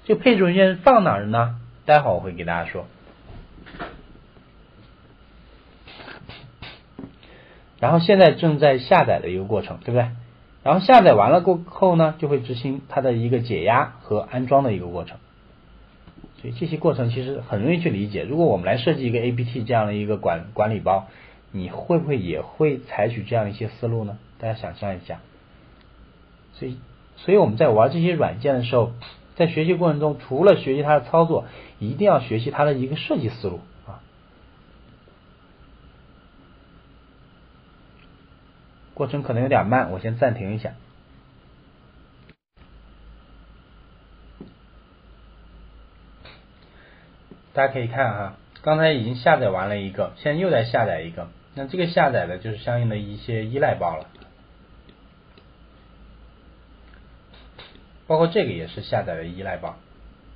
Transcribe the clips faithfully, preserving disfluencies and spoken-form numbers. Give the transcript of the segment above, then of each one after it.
这个配置文件放哪儿呢？待会儿我会给大家说。然后现在正在下载的一个过程，对不对？然后下载完了过后呢，就会执行它的一个解压和安装的一个过程。所以这些过程其实很容易去理解。如果我们来设计一个 A P T 这样的一个管管理包，你会不会也会采取这样一些思路呢？大家想象一下。所以，所以我们在玩这些软件的时候，在学习过程中，除了学习它的操作，一定要学习它的一个设计思路啊。过程可能有点慢，我先暂停一下。大家可以看哈，刚才已经下载完了一个，现在又在下载一个，那这个下载的就是相应的一些依赖包了，包括这个也是下载的依赖包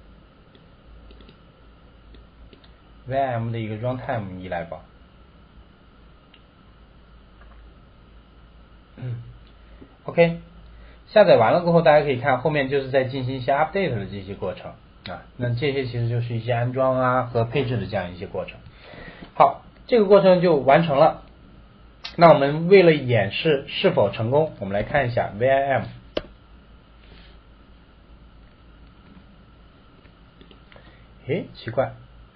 ，V I M 的一个 runtime 依赖包。OK， 下载完了过后，大家可以看后面就是在进行一些 update 的这些过程啊，那这些其实就是一些安装啊和配置的这样一些过程。好，这个过程就完成了。那我们为了演示是否成功，我们来看一下 V I M。诶，奇怪，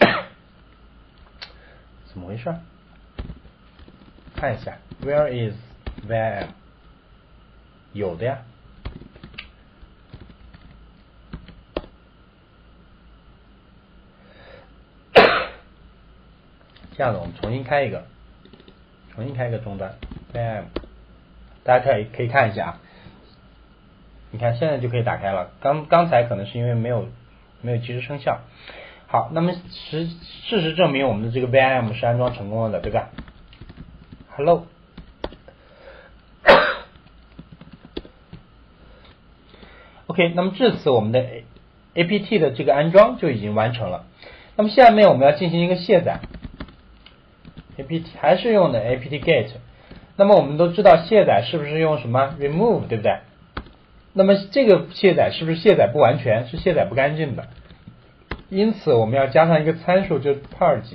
怎么回事？看一下 ，Where is V I M？ 有的呀。这样子，我们重新开一个，重新开一个终端 V I M， 大家可以可以看一下啊。你看现在就可以打开了，刚刚才可能是因为没有没有及时生效。好，那么实事实证明我们的这个 V I M 是安装成功了的，对吧 ？Hello。OK， 那么至此我们的 A P T 的这个安装就已经完成了。那么下面我们要进行一个卸载 ，A P T 还是用的 A P T Get。那么我们都知道卸载是不是用什么 remove， 对不对？那么这个卸载是不是卸载不完全，是卸载不干净的？因此我们要加上一个参数，就是 purge，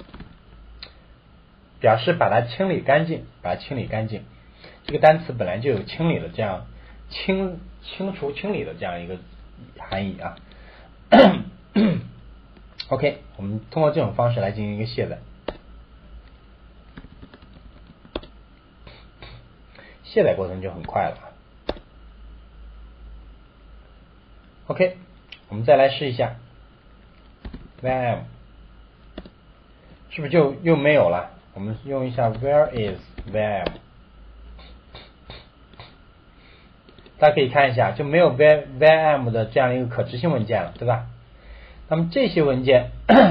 表示把它清理干净，把它清理干净。这个单词本来就有清理的这样清清除清理的这样一个含义啊。OK， 我们通过这种方式来进行一个卸载。卸载过程就很快了。OK， 我们再来试一下 V I M， 是不是就又没有了？我们用一下 Where is V I M， 大家可以看一下，就没有 V I M 的这样一个可执行文件了，对吧？那么这些文件，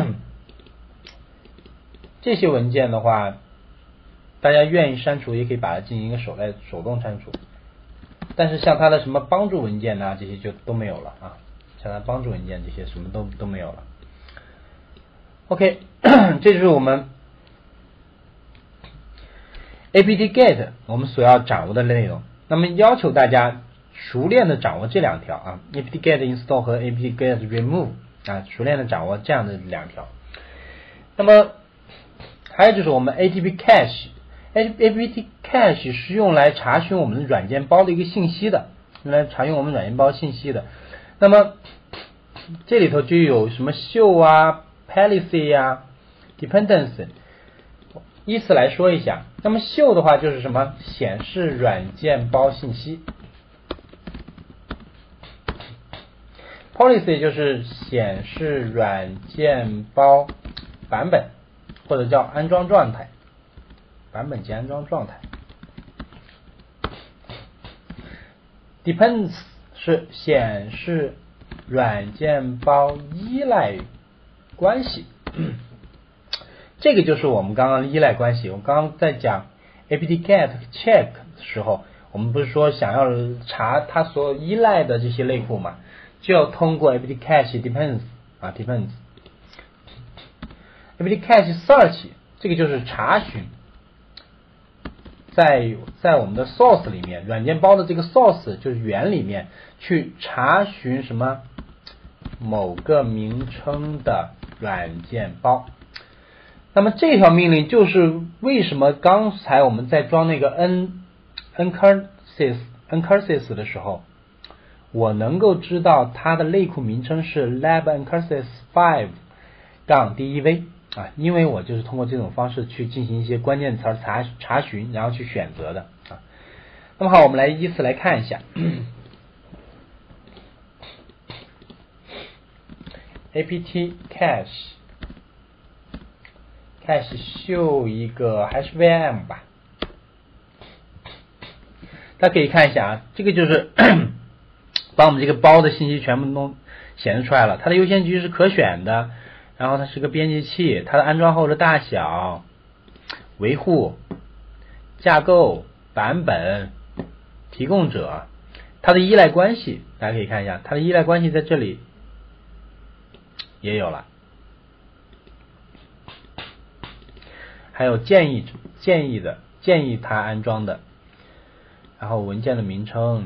这些文件的话，大家愿意删除也可以把它进行一个手来手动删除。但是像它的什么帮助文件呐、啊，这些就都没有了啊，像它帮助文件这些什么都都没有了。OK， 这就是我们 A P T Get 我们所要掌握的内容。那么要求大家熟练的掌握这两条啊 ，A P T Get Install 和 A P T Get Remove 啊，熟练的掌握这样的两条。那么还有就是我们 A P T Cache。A P T Cache 是用来查询我们的软件包的一个信息的，用来查询我们软件包信息的。那么这里头就有什么 show 啊、policy 啊、dependency， 依次来说一下。那么 show 的话就是什么？显示软件包信息。policy 就是显示软件包版本，或者叫安装状态。版本及安装状态。Depends 是显示软件包依赖关系，这个就是我们刚刚的依赖关系。我刚刚在讲 A P T Get Check 的时候，我们不是说想要查它所有依赖的这些类库嘛，就要通过 A P T Cache Depends 啊 Depends。A P T Cache Search 这个就是查询。在在我们的 source 里面，软件包的这个 source 就是源里面去查询什么某个名称的软件包。那么这条命令就是为什么刚才我们在装那个 n ncurses ncurses 的时候，我能够知道它的类库名称是 lab ncurses five 杠 dev 啊，因为我就是通过这种方式去进行一些关键词查查询，然后去选择的啊。那么好，我们来依次来看一下。apt cache cache 秀一个还是 V M 吧，大家可以看一下啊，这个就是把我们这个包的信息全部都显示出来了。它的优先级是可选的，然后它是个编辑器，它的安装后的大小、维护、架构、版本、提供者，它的依赖关系，大家可以看一下，它的依赖关系在这里也有了，还有建议建议的建议它安装的，然后文件的名称、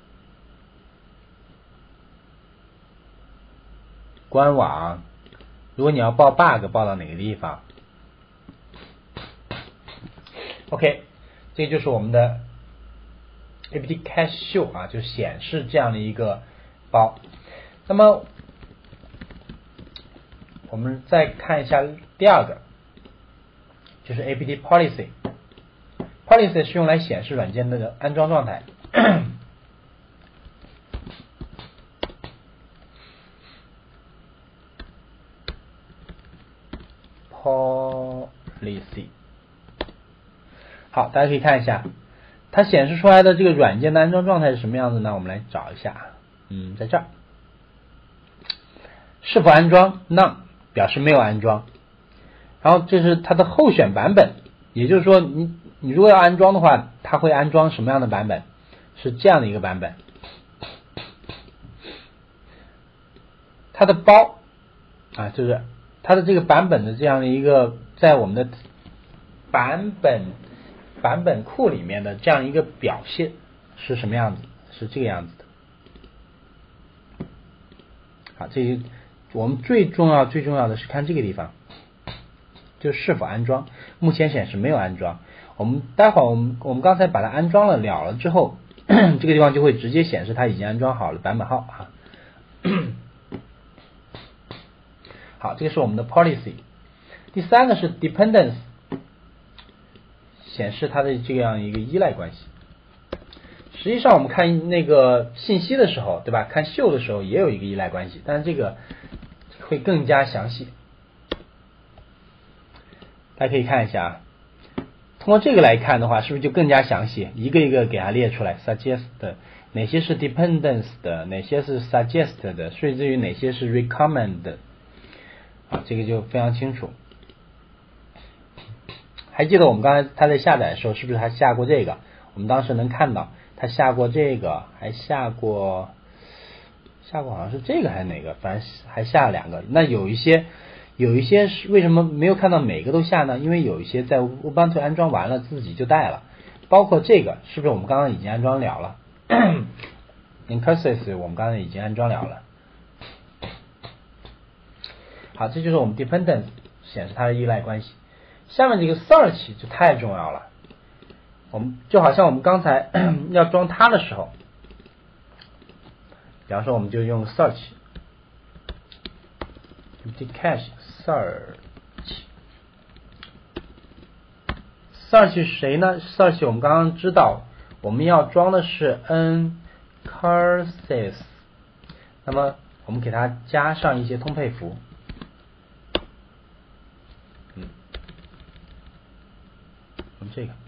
官网，如果你要报 bug 报到哪个地方。 OK， 这就是我们的 apt cache show 啊，就显示这样的一个包。那么我们再看一下第二个，就是 apt policy。 policy 是用来显示软件的安装状态。policy 好，大家可以看一下它显示出来的这个软件的安装状态是什么样子呢？我们来找一下，嗯，在这儿，是否安装 None 表示没有安装，然后这是它的候选版本，也就是说你你如果要安装的话，它会安装什么样的版本？是这样的一个版本。它的包啊，就是它的这个版本的这样的一个在我们的版本版本库里面的这样一个表现是什么样子？是这个样子的。好，这个我们最重要最重要的是看这个地方，就是否安装。目前显示没有安装。我们待会儿我们我们刚才把它安装了了了之后，这个地方就会直接显示它已经安装好了版本号啊。好，这个是我们的 policy。 第三个是 dependence， 显示它的这样一个依赖关系。实际上我们看那个信息的时候，对吧，看秀的时候也有一个依赖关系，但是这个会更加详细。大家可以看一下啊，通过这个来看的话，是不是就更加详细，一个一个给它列出来 suggest 的哪些是 dependence 的，哪些是 suggest 的，甚至于哪些是 recommend 的啊，这个就非常清楚。还记得我们刚才他在下载的时候，是不是还下过这个？我们当时能看到他下过这个，还下过下过好像是这个还是哪个，反正还下了两个。那有一些有一些是为什么没有看到每个都下呢？因为有一些在 Ubuntu 安装完了自己就带了，包括这个是不是我们刚刚已经安装了了？Incursus 我们刚才已经安装了了。好，这就是我们 dependence 显示它的依赖关系。下面这个 search 就太重要了，我们就好像我们刚才要装它的时候，比方说我们就用 search apt cache search search 是谁呢？ search 我们刚刚知道我们要装的是 ncurses， 那么我们给它加上一些通配符，嗯，我们这个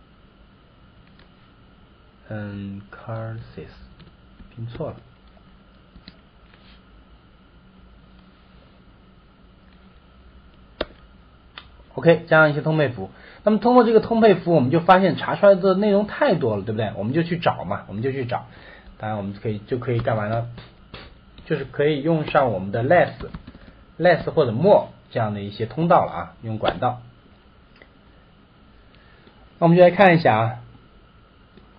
ncurses 拼错了。OK， 加上一些通配符。那么通过这个通配符，我们就发现查出来的内容太多了，对不对？我们就去找嘛，我们就去找。当然，我们可以就可以干嘛呢？就是可以用上我们的 less、less 或者 more 这样的一些通道了啊，用管道。那我们就来看一下啊，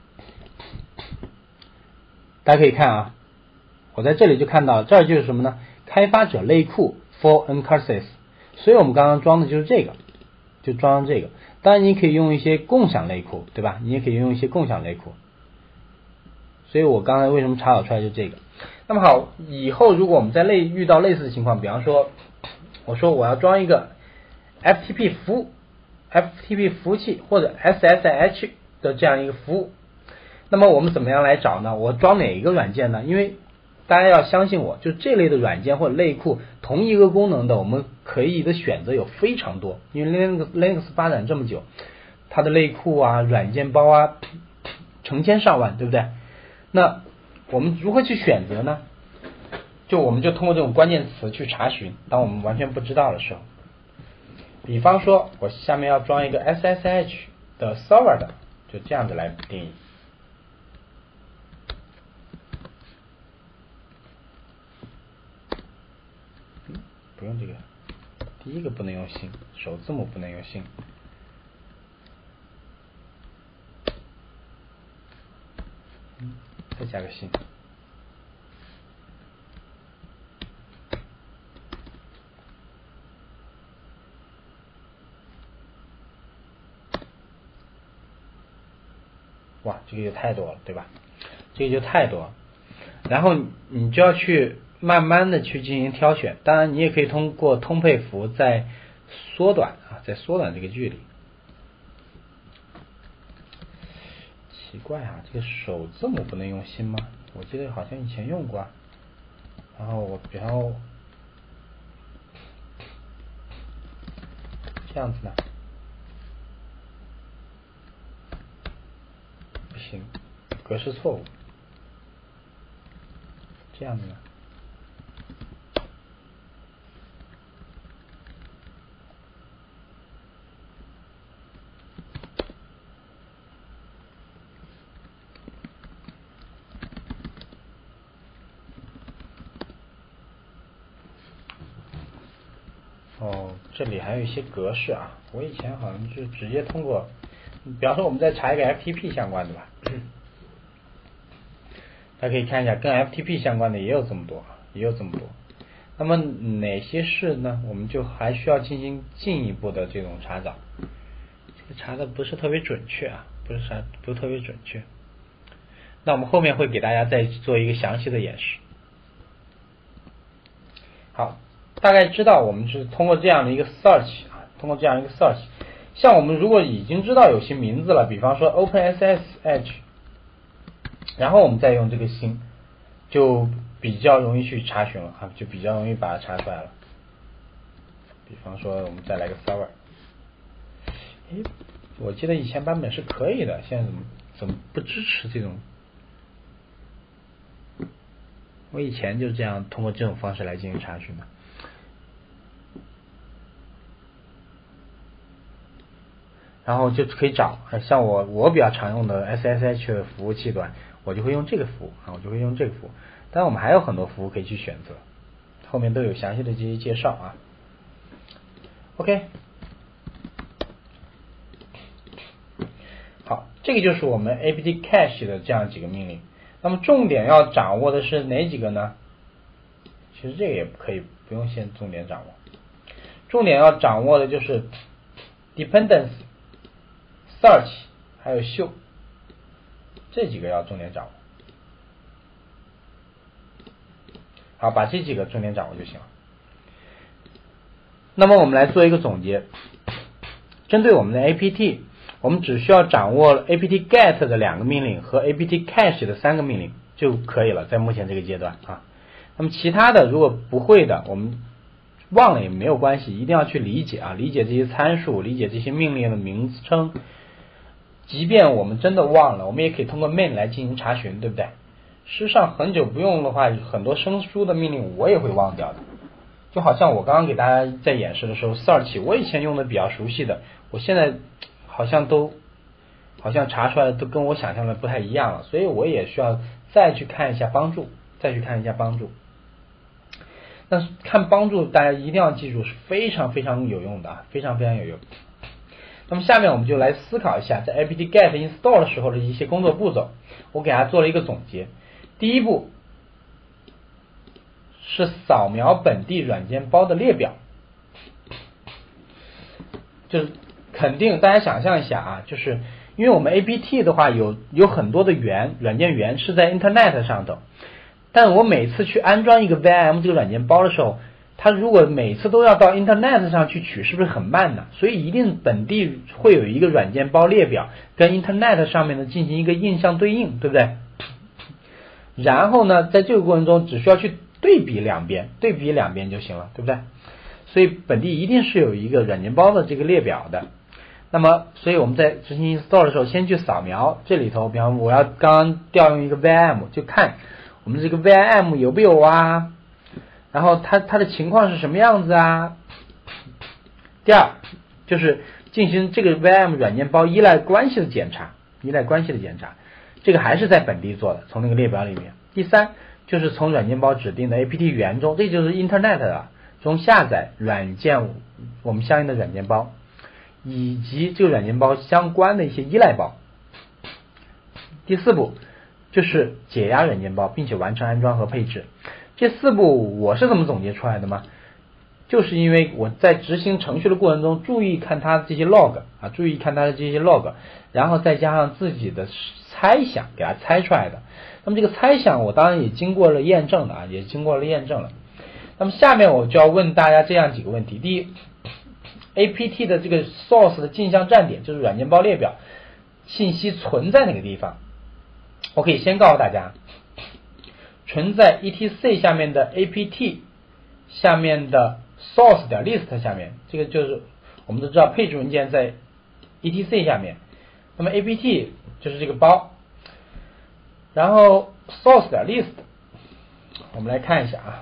大家可以看啊，我在这里就看到，这儿就是什么呢开发者类库 for ncurses， 所以我们刚刚装的就是这个，就装这个。当然你可以用一些共享类库，对吧？你也可以用一些共享类库。所以我刚才为什么查找出来就这个。那么好，以后如果我们在类遇到类似的情况，比方说我说我要装一个 F T P 服务 F T P 服务器或者 S S H 的这样一个服务，那么我们怎么样来找呢？我装哪一个软件呢？因为大家要相信我，就这类的软件或者类库，同一个功能的我们可以的选择有非常多。因为 Linux Linux 发展这么久，它的类库啊、软件包啊成千上万，对不对？那我们如何去选择呢？就我们就通过这种关键词去查询，当我们完全不知道的时候。比方说我下面要装一个 S S H 的 server 的，就这样子来定义。嗯，不用这个，第一个不能用星，首字母不能用星。嗯，再加个星。哇，这个就太多了，对吧？这个就太多了，然后你就要去慢慢的去进行挑选。当然，你也可以通过通配符再缩短啊，再缩短这个距离。奇怪啊，这个首字母不能用心吗？我记得好像以前用过啊。然后我比方这样子呢？不行，格式错误。这样子呢？哦，这里还有一些格式啊，我以前好像就直接通过，比方说我们再查一个 F T P 相关的吧，大家可以看一下，跟 F T P 相关的也有这么多，也有这么多。那么哪些是呢？我们就还需要进行进一步的这种查找，这个查的不是特别准确啊，不是查不是特别准确。那我们后面会给大家再做一个详细的演示。好。大概知道我们是通过这样的一个 search 啊，通过这样一个 search， 像我们如果已经知道有些名字了，比方说 OpenSSH， 然后我们再用这个星，就比较容易去查询了啊，就比较容易把它查出来了。比方说我们再来个 server， 诶，我记得以前版本是可以的，现在怎么怎么不支持这种？我以前就这样通过这种方式来进行查询的。然后就可以找，像我我比较常用的 S S H 服务器端，我就会用这个服务啊，我就会用这个服务。当然我们还有很多服务可以去选择，后面都有详细的这些介绍啊。OK， 好，这个就是我们 apt cache 的这样几个命令。那么重点要掌握的是哪几个呢？其实这个也可以不用先重点掌握，重点要掌握的就是 dependency。search 还有 show 这几个要重点掌握，好，把这几个重点掌握就行了。那么我们来做一个总结，针对我们的 apt， 我们只需要掌握 apt get 的两个命令和 apt cache 的三个命令就可以了，在目前这个阶段啊。那么其他的如果不会的，我们忘了也没有关系，一定要去理解啊，理解这些参数，理解这些命令的名称。即便我们真的忘了，我们也可以通过 main 来进行查询，对不对？事实上很久不用的话，很多生疏的命令我也会忘掉的。就好像我刚刚给大家在演示的时候 search 我以前用的比较熟悉的，我现在好像都好像查出来的都跟我想象的不太一样了，所以我也需要再去看一下帮助，再去看一下帮助。那看帮助大家一定要记住是非常非常有用的啊，非常非常有用。那么下面我们就来思考一下在 apt get install 的时候的一些工作步骤，我给大家做了一个总结。第一步， 是扫描本地软件包的列表，就是肯定大家想象一下啊，就是因为我们 A P T 的话有有很多的源软件源是在 Internet 上头，但我每次去安装一个 V I M 这个软件包的时候，它如果每次都要到 Internet 上去取，是不是很慢呢？所以一定本地会有一个软件包列表跟 Internet 上面的进行一个印象对应，对不对？然后呢，在这个过程中只需要去对比两边，对比两边就行了，对不对？所以本地一定是有一个软件包的这个列表的。那么，所以我们在执行 install 的时候，先去扫描这里头，比方我要刚刚调用一个 V I M， 就看我们这个 V I M 有没有啊，然后它它的情况是什么样子啊。第二就是进行这个 V I M 软件包依赖关系的检查，依赖关系的检查，这个还是在本地做的，从那个列表里面。第三就是从软件包指定的 A P T 源中，这就是 Internet 啊中下载软件我们相应的软件包，以及这个软件包相关的一些依赖包。第四步就是解压软件包，并且完成安装和配置。这四步我是怎么总结出来的吗？就是因为我在执行程序的过程中注意看它这些 log 啊，注意看它的这些 log， 然后再加上自己的猜想给它猜出来的。那么这个猜想我当然也经过了验证的啊，也经过了验证了。那么下面我就要问大家这样几个问题。第一， A P T 的这个 source 的镜像站点，就是软件包列表信息存在哪个地方？我可以先告诉大家，存在 E T C 下面的 A P T 下面的 source 点 list 下面，这个就是我们都知道配置文件在 E T C 下面，那么 A P T 就是这个包，然后 source 点 list， 我们来看一下啊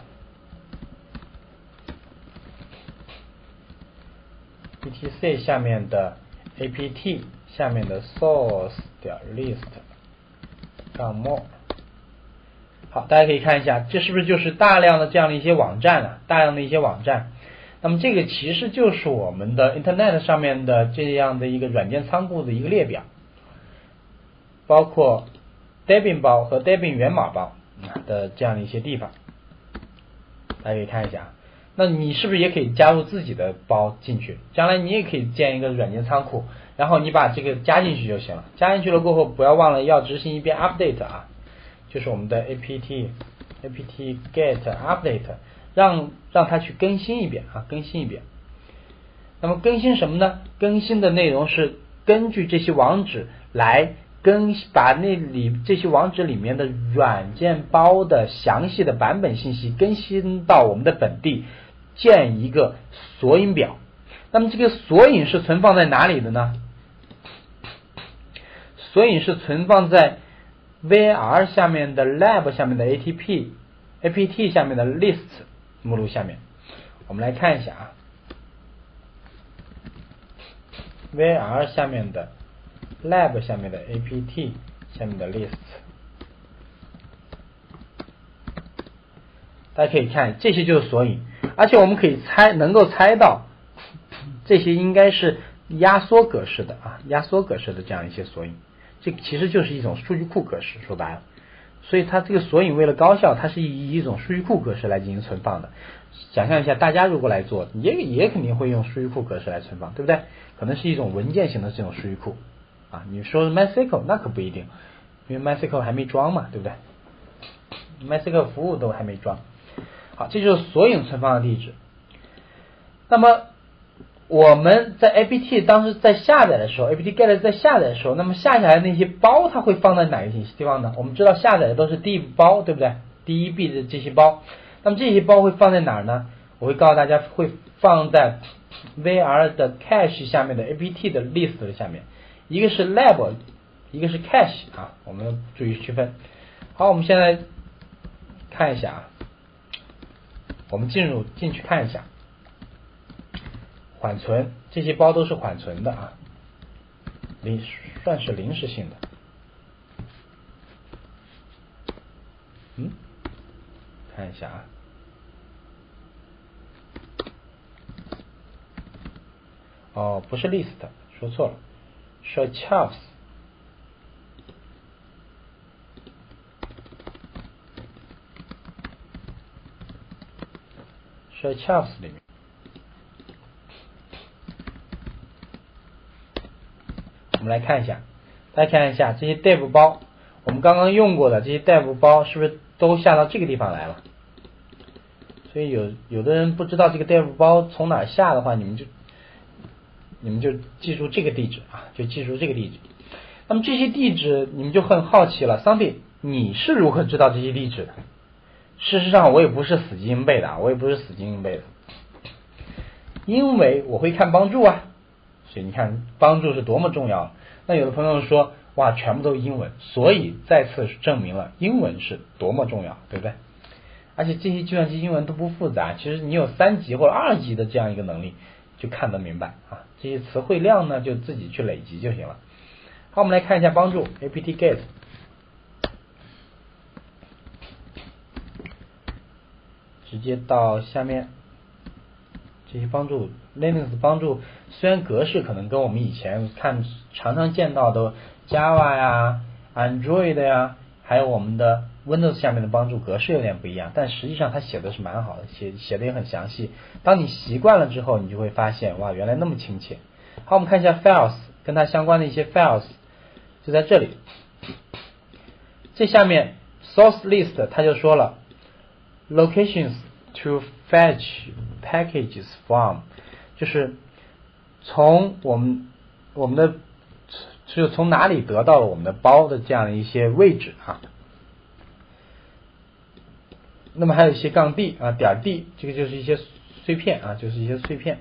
，E T C 下面的 A P T 下面的 source 点 list 杠 more。好，大家可以看一下，这是不是就是大量的这样的一些网站啊？大量的一些网站。那么这个其实就是我们的 Internet 上面的这样的一个软件仓库的一个列表，包括 Debian 包和 Debian 源码包的这样的一些地方。大家可以看一下，那你是不是也可以加入自己的包进去？将来你也可以建一个软件仓库，然后你把这个加进去就行了。加进去了过后，不要忘了要执行一遍 update 啊。就是我们的 apt apt get update， 让让它去更新一遍啊，更新一遍。那么更新什么呢？更新的内容是根据这些网址来更把那里这些网址里面的软件包的详细的版本信息更新到我们的本地，建一个索引表。那么这个索引是存放在哪里的呢？索引是存放在V R 下面的 lab 下面的 A T P A P T 下面的 list 目录下面，我们来看一下啊 ，V R 下面的 lab 下面的 A P T 下面的 list， 大家可以看，这些就是索引，而且我们可以猜，能够猜到这些应该是压缩格式的啊，压缩格式的这样一些索引。这其实就是一种数据库格式，说白了，所以它这个索引为了高效，它是以一种数据库格式来进行存放的。想象一下，大家如果来做，也也肯定会用数据库格式来存放，对不对？可能是一种文件型的这种数据库啊。你说 MySQL 那可不一定，因为 MySQL 还没装嘛，对不对 ？MySQL 服务都还没装。好，这就是索引存放的地址。那么我们在 A P T 当时在下载的时候 ，A P T get 在下载的时候，那么下下来那些包它会放在哪个地方呢？我们知道下载的都是第一包，对不对？第一 B 的这些包，那么这些包会放在哪儿呢？我会告诉大家，会放在 V R 的 cache 下面的 A P T 的 list 的下面，一个是 lab， 一个是 cache 啊，我们注意区分。好，我们现在看一下啊，我们进入进去看一下。缓存，这些包都是缓存的啊，临算是临时性的。嗯，看一下啊，哦，不是 list， 说错了，是 shelves。 是在 Charts 里面。我们来看一下，大家看一下这些 dev 包，我们刚刚用过的这些 dev 包是不是都下到这个地方来了？所以有有的人不知道这个 dev 包从哪下的话，你们就你们就记住这个地址啊，就记住这个地址。那么这些地址你们就很好奇了 ，Sandy 你是如何知道这些地址的？事实上我也不是死记硬背的啊，我也不是死记硬背的，因为我会看帮助啊。所以你看帮助是多么重要。那有的朋友说哇全部都是英文，所以再次证明了英文是多么重要，对不对？而且这些计算机英文都不复杂，其实你有三级或者二级的这样一个能力就看得明白啊。这些词汇量呢就自己去累积就行了。好，我们来看一下帮助 apt-get， 直接到下面这些帮助 Linux 帮助，虽然格式可能跟我们以前看常常见到的 Java 呀 Android 呀还有我们的 Windows 下面的帮助格式有点不一样，但实际上它写的是蛮好的，写写的也很详细。当你习惯了之后，你就会发现哇原来那么亲切。好，我们看一下 files 跟它相关的一些 files， 就在这里。这下面 source list 它就说了 locations to fetch packages from， 就是从我们我们的是从哪里得到了我们的包的这样的一些位置啊。那么还有一些杠 d 啊点 d， 这个就是一些碎片啊，就是一些碎片。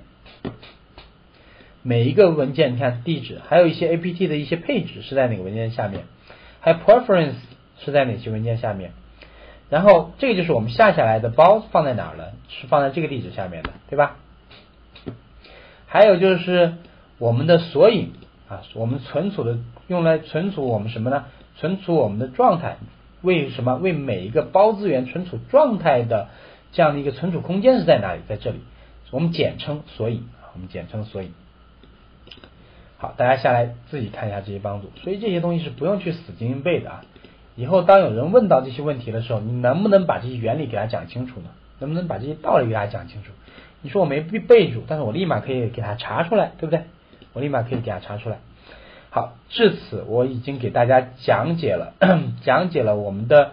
每一个文件你看地址，还有一些 apt 的一些配置是在哪个文件下面，还有 preference 是在哪些文件下面。然后这个就是我们下下来的包放在哪儿了，是放在这个地址下面的，对吧？还有就是我们的索引啊，我们存储的用来存储我们什么呢？存储我们的状态，为什么？为每一个包资源存储状态的这样的一个存储空间是在哪里？在这里，我们简称索引，我们简称索引。好，大家下来自己看一下这些帮助，所以这些东西是不用去死记硬背的啊。以后当有人问到这些问题的时候，你能不能把这些原理给他讲清楚呢？能不能把这些道理给他讲清楚？你说我没背住，但是我立马可以给他查出来，对不对？我立马可以给他查出来。好，至此我已经给大家讲解了讲解了我们的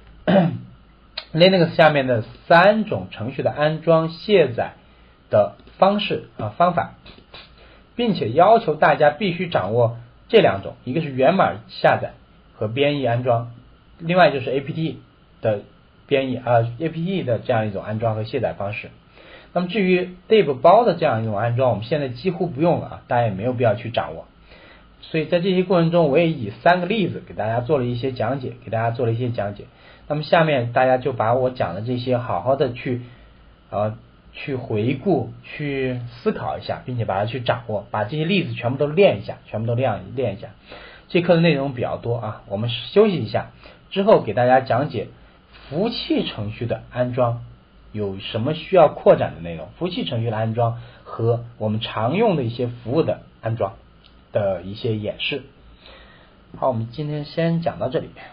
Linux 下面的三种程序的安装卸载的方式啊方法，并且要求大家必须掌握这两种，一个是源码下载和编译安装，另外就是 apt 的编译啊 apt 的这样一种安装和卸载方式。那么至于 dev 包的这样一种安装，我们现在几乎不用了啊，大家也没有必要去掌握。所以在这些过程中，我也以三个例子给大家做了一些讲解，给大家做了一些讲解。那么下面大家就把我讲的这些好好的去呃去回顾，去思考一下，并且把它去掌握，把这些例子全部都练一下，全部都练练一下。这课的内容比较多啊，我们休息一下，之后给大家讲解服务器程序的安装有什么需要扩展的内容，服务器程序的安装和我们常用的一些服务的安装的一些演示。好，我们今天先讲到这里。